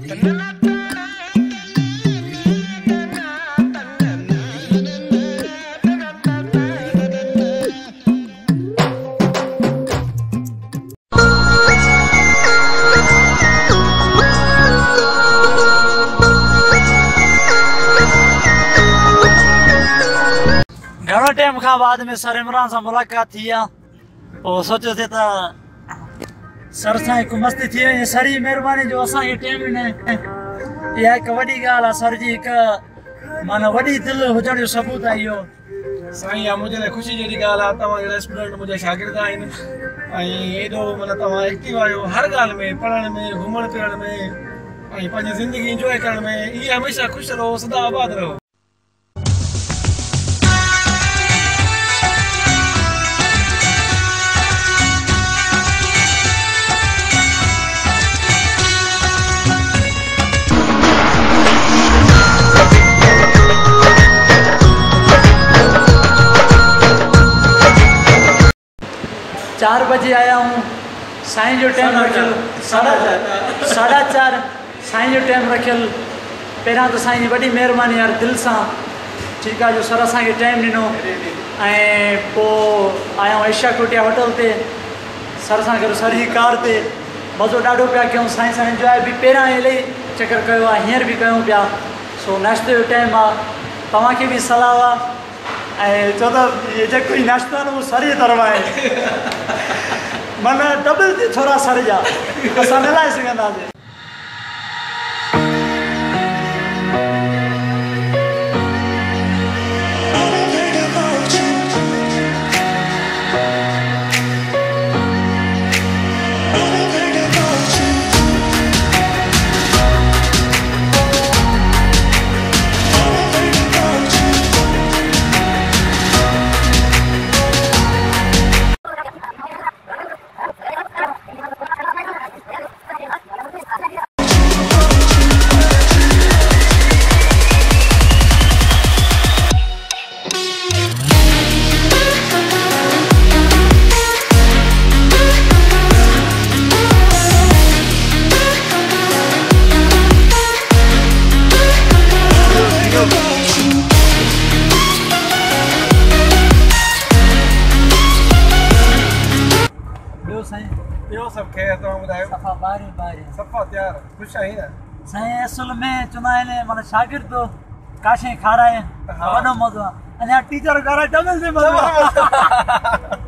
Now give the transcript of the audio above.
घणो टाइम खां बाद में सर इमरान सां मुलाक़ात थी आहे पोइ सोचियो थे त सर सां हिकु मस्ती थी वई सर जी महिरबानी जो असांखे टाइम ॾिने इहा हिकु वॾी ॻाल्हि आहे सर जी हिकु माना वॾी दिलि हुजण जो सबूत आहे इहो साईं इहा मुंहिंजे लाइ ख़ुशी जहिड़ी ॻाल्हि आहे तव्हां जहिड़ा स्टूडेंट मुंहिंजा शागिर्द आहिनि ऐं एॾो मतिलबु तव्हां एक्टिव आहियो हर ॻाल्हि में पढ़ण में घुमण फिरण में ऐं पंहिंजी ज़िंदगी इंजॉय करण में इहे हमेशह ख़ुशि रहो सदा आबाद रहो। चार बजे आया हूँ साईं जो टाइम रखियल साढ़ा चार साईं जो टाइम रखियल पहिरियां त साईं जी वॾी महिरबानी यार दिलि सां ठीकु आहे जो सर असांखे टाइम ॾिनो ऐं पोइ आया हूँ एशिया कोटिया होटल ते सर सां गॾु सर जी कार ते मज़ो ॾाढो पिया कयूं साईं सां इंजॉय बि पहिरियां इलाही चकर कयो आहे हींअर बि कयूं पिया सो नाश्ते जो टाइम आहे तव्हांखे बि सलाह आहे ऐं चओ त इहे जेको ई नाश्ता आहिनि उहो सर जी तरफ़ आहे माना डबल थी थोरा सर जा असां मिलाए सघंदासीं। सब खैर तव्हां ॿुधायो सफ़ा बारी बारी सफ़ा तयार ख़ुशि आहीं न साईं असल में चवंदा आहिनि माना शागिर्द काशे खाराए वॾो मज़ो आहे अञा टीचर खाराए डबल ते मज़ो आहे।